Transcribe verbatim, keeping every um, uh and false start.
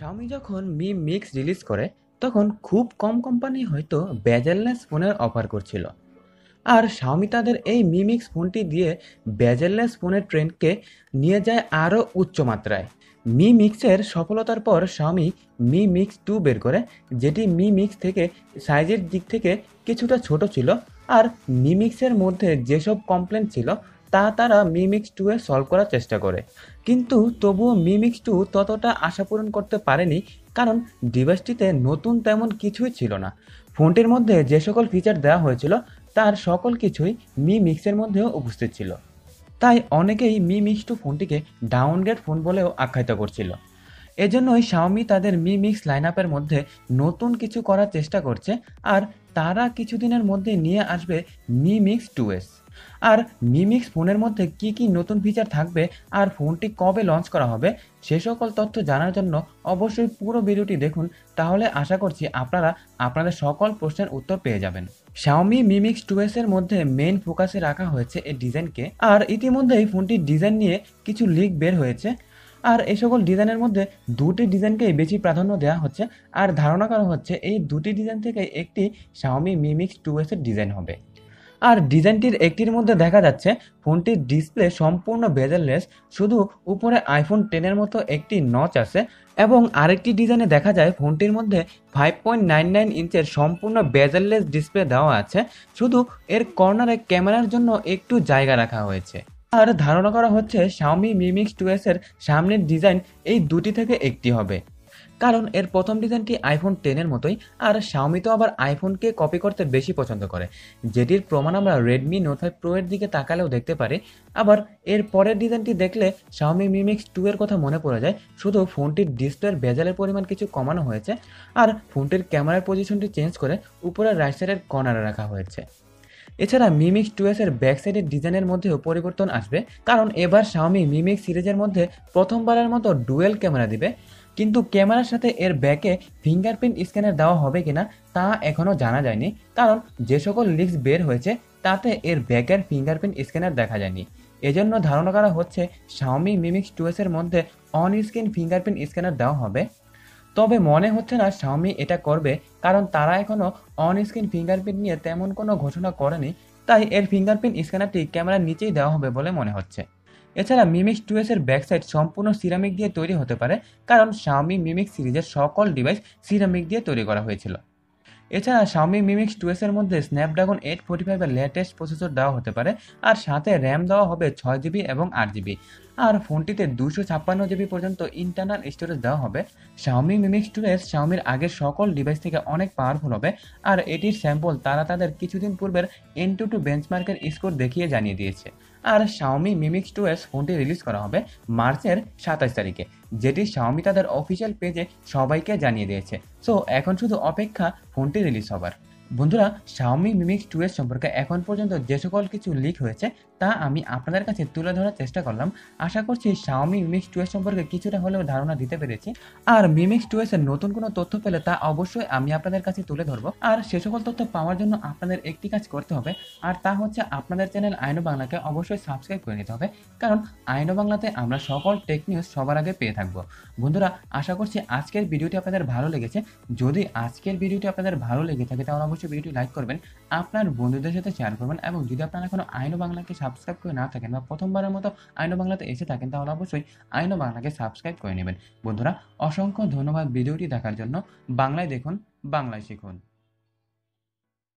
Xiaomi যখন Mi Mix release করে তখন খুব কম কোম্পানি হয়তো বেজেললেস ফোনের অফার করছিল। আর Xiaomi তাদের এই Mi Mix ফোনটি দিয়ে বেজেললেস ফোনের ট্রেন্ডকে নিয়ে যায় আরও উচ্চ মাত্রায়। Mi Mix এর সফলতার পর Xiaomi Mi Mix টু বের করে, যেটি Mi Mix থেকে সাইজের দিক থেকে কিছুটা ছোট ছিল। আর Mi Mix এর মধ্যে যেসব কমপ্লেন ছিল তা তারা Mi Mix টু এ সলভ করার চেষ্টা করে, কিন্তু তবুও Mi Mix টু ততটা আশা পূরণ করতে পারেনি, কারণ ডিভাইসটিতে নতুন তেমন কিছুই ছিল না। ফোনটির মধ্যে যে সকল ফিচার দেওয়া হয়েছিল তার সকল কিছুই Mi Mix এর মধ্যেও উপস্থিত ছিল। তাই অনেকেই Mi Mix টু ফোনটিকে ডাউনগ্রেড ফোন বলেও আখ্যায়িত করছিল। এজন্যই Xiaomi তাদের Mi Mix লাইনআপের মধ্যে নতুন কিছু করার চেষ্টা করছে, আর তারা কিছুদিনের মধ্যে নিয়ে আসবে Mi Mix টু এস। আর Mi Mix ফোনের মধ্যে কি কি নতুন ফিচার থাকবে আর ফোনটি কবে লঞ্চ করা হবে সে সকল তথ্য জানার জন্য অবশ্যই পুরো ভিডিওটি দেখুন, তাহলে আশা করছি আপনারা আপনাদের সকল প্রশ্নের উত্তর পেয়ে যাবেন। Xiaomi Mi Mix two S এর মধ্যে মেইন ফোকাসে রাখা হয়েছে এই ডিজাইনকে, আর ইতিমধ্যেই ফোনটির ডিজাইন নিয়ে কিছু লিক বের হয়েছে। আর এই সকল ডিজাইনের মধ্যে দুটি ডিজাইনকেই বেশি প্রাধান্য দেওয়া হচ্ছে, আর ধারণা করা হচ্ছে এই দুটি ডিজাইন থেকে একটি Xiaomi Mi Mix two S এর ডিজাইন হবে। আর ডিজাইনটির একটির মধ্যে দেখা যাচ্ছে ফোনটির ডিসপ্লে সম্পূর্ণ বেজেললেস, শুধু উপরে আইফোন টেন এর মতো একটি নচ আছে, এবং আরেকটি ডিজাইনে দেখা যায় ফোনটির মধ্যে ফাইভ পয়েন্ট নাইন নাইন ইঞ্চের সম্পূর্ণ বেজেললেস ডিসপ্লে দেওয়া আছে, শুধু এর কর্নারে ক্যামেরার জন্য একটু জায়গা রাখা হয়েছে। আর ধারণা করা হচ্ছে Xiaomi Mi Mix two S এর সামনের ডিজাইন এই দুটি থেকে একটি হবে, কারণ এর প্রথম ডিজাইনটি আইফোন টেন এর মতোই, আর Xiaomi তো আবার আইফোনকে কপি করতে বেশি পছন্দ করে, যেটির প্রমাণ আমরা Redmi Note ফাইভ Pro এর দিকে তাকালেও দেখতে পারি। আবার এর পরের ডিজাইনটি দেখলে Xiaomi Mi Mix টু এর কথা মনে পড়ে যায়, শুধু ফোনটির ডিসপ্লের বেজেলের পরিমাণ কিছু কমানো হয়েছে, আর ফোনটির ক্যামেরার পজিশনটি চেঞ্জ করে উপরের রাইট সাইডের কর্নারে রাখা হয়েছে। এছাড়া Mi Mix টু এস এর ব্যাক সাইডের ডিজাইনের মধ্যেও পরিবর্তন আসবে, কারণ এবার Xiaomi Mi Mix সিরিজের মধ্যে প্রথমবারের মতো ডুয়েল ক্যামেরা দিবে, কিন্তু ক্যামেরার সাথে এর ব্যাকে ফিঙ্গারপ্রিন্ট স্ক্যানার দেওয়া হবে কিনা তা এখনও জানা যায়নি, কারণ যে সকল লিক্স বের হয়েছে তাতে এর ব্যাকের ফিঙ্গারপ্রিন্ট স্ক্যানার দেখা যায়নি। এজন্য ধারণা করা হচ্ছে Xiaomi Mi Mix two S এর মধ্যে অন স্ক্রিন ফিঙ্গারপ্রিন্ট স্ক্যানার দেওয়া হবে। তবে মনে হচ্ছে না Xiaomi এটা করবে, কারণ তারা এখনও অন স্ক্রিন ফিঙ্গারপ্রিন্ট নিয়ে তেমন কোনো ঘোষণা করেনি, তাই এর ফিঙ্গারপ্রিন্ট স্ক্যানারটি ক্যামেরার নিচেই দেওয়া হবে বলে মনে হচ্ছে। এছাড়া Mi Mix টু এস এর ব্যাক সাইড সম্পূর্ণ সিরামিক দিয়ে তৈরি হতে পারে, কারণ Xiaomi Mi Mix সিরিজের সকল ডিভাইস সিরামিক দিয়ে তৈরি করা হয়েছিল। এছাড়া Xiaomi Mi Mix two S এর মধ্যে স্ন্যাপড্রাগন এইট ফোর্টি ফাইভ এর লেটেস্ট প্রসেসর দেওয়া হতে পারে, আর সাথে র্যাম দেওয়া হবে ছয় জিবি এবং আট জিবি, আর ফোনটিতে দুশো ছাপ্পান্ন জিবি পর্যন্ত ইন্টারনাল স্টোরেজ দেওয়া হবে। Xiaomi Mi Mix two S Xiaomiর আগের সকল ডিভাইস থেকে অনেক পাওয়ারফুল হবে, আর এটির স্যাম্পল তারা তাদের কিছুদিন পূর্বের এন টু টু বেঞ্চমার্কের স্কোর দেখিয়ে জানিয়ে দিয়েছে। আর Xiaomi Mi Mix two S ফোনটি রিলিজ করা হবে মার্চের সাতাশ তারিখে, যেটি Xiaomi তাদের অফিসিয়াল পেজে সবাইকে জানিয়ে দিয়েছে। সো এখন শুধু অপেক্ষা ফোনটি রিলিজ হবার। বন্ধুরা, Xiaomi Mi Mix two S সম্পর্কে এখন পর্যন্ত যে সকল কিছু লিক হয়েছে তা আমি আপনাদের কাছে তুলে ধরার চেষ্টা করলাম। আশা করছি Xiaomi Mi Mix two S সম্পর্কে কিছুটা হলেও ধারণা দিতে পেরেছি। আর Mi Mix টু এস এর নতুন কোনো তথ্য পেলে তা অবশ্যই আমি আপনাদের কাছে তুলে ধরবো। আর সে সকল তথ্য পাওয়ার জন্য আপনাদের একটি কাজ করতে হবে, আর তা হচ্ছে আপনাদের চ্যানেল আইনো বাংলাকে অবশ্যই সাবস্ক্রাইব করে নিতে হবে, কারণ আইনো বাংলাতে আমরা সকল টেক নিউজ সবার আগে পেয়ে থাকবো। বন্ধুরা, আশা করছি আজকের ভিডিওটি আপনাদের ভালো লেগেছে। যদি আজকের ভিডিওটি আপনাদের ভালো লেগে থাকে তাহলে অবশ্যই ভিডিওটি লাইক করবেন, আপনার বন্ধুদের সাথে শেয়ার করবেন, এবং যদি আপনারা এখনো আইনো বাংলাকে সাবস্ক্রাইব করে না থাকেন বা প্রথমবারের মতো আইনো বাংলাতে এসে থাকেন তাহলে অবশ্যই আইনো বাংলাকে সাবস্ক্রাইব করে নেবেন। বন্ধুরা, অসংখ্য ধন্যবাদ ভিডিওটি দেখার জন্য। বাংলায় দেখুন, বাংলায় শিখুন।